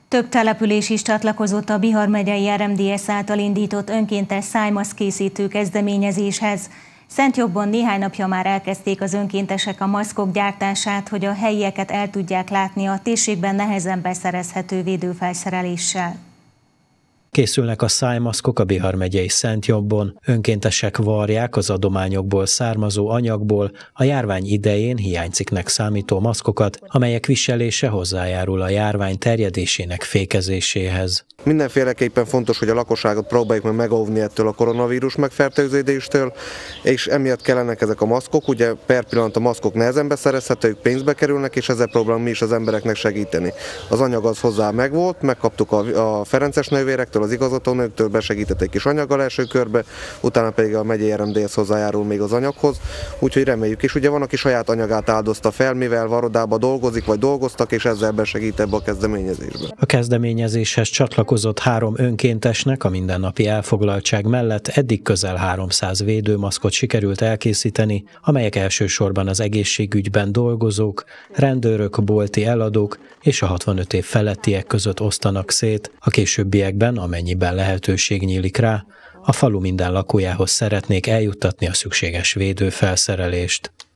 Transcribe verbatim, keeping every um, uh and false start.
Több település is csatlakozott a Bihar megyei er em dé es által indított önkéntes szájmaszk-készítő kezdeményezéshez. Szentjobbon néhány napja már elkezdték az önkéntesek a maszkok gyártását, hogy a helyieket el tudják látni a térségben nehezen beszerezhető védőfelszereléssel. Készülnek a szájmaszkok a Bihar megyei Szentjobbon. Önkéntesek varják az adományokból származó anyagból a járvány idején hiánycikknek számító maszkokat, amelyek viselése hozzájárul a járvány terjedésének fékezéséhez. Mindenféleképpen fontos, hogy a lakosságot próbáljuk meg megóvni ettől a koronavírus megfertőződéstől, és emiatt kellenek ezek a maszkok. Ugye per pillanat a maszkok nehezen beszerezhetők, pénzbe kerülnek, és ezzel próbálunk mi is az embereknek segíteni. Az anyag az hozzá megvolt, megkaptuk a, a Ferences nővérektől, az igazgatónőktől, besegített egy kis anyaggal első körbe, utána pedig a megyei er em dé es hozzájárul még az anyaghoz, úgyhogy reméljük. És ugye van, aki saját anyagát áldozta fel, mivel Varodába dolgozik, vagy dolgoztak, és ezzel besegít ebbe a kezdeményezésbe. A kezdeményezéshez csatlakozott három önkéntesnek a mindennapi elfoglaltság mellett eddig közel háromszáz védőmaszkot sikerült elkészíteni, amelyek elsősorban az egészségügyben dolgozók, rendőrök, bolti eladók és a hatvanöt év felettiek között osztanak szét. A későbbiekben, amennyiben lehetőség nyílik rá, a falu minden lakójához szeretnék eljuttatni a szükséges védőfelszerelést.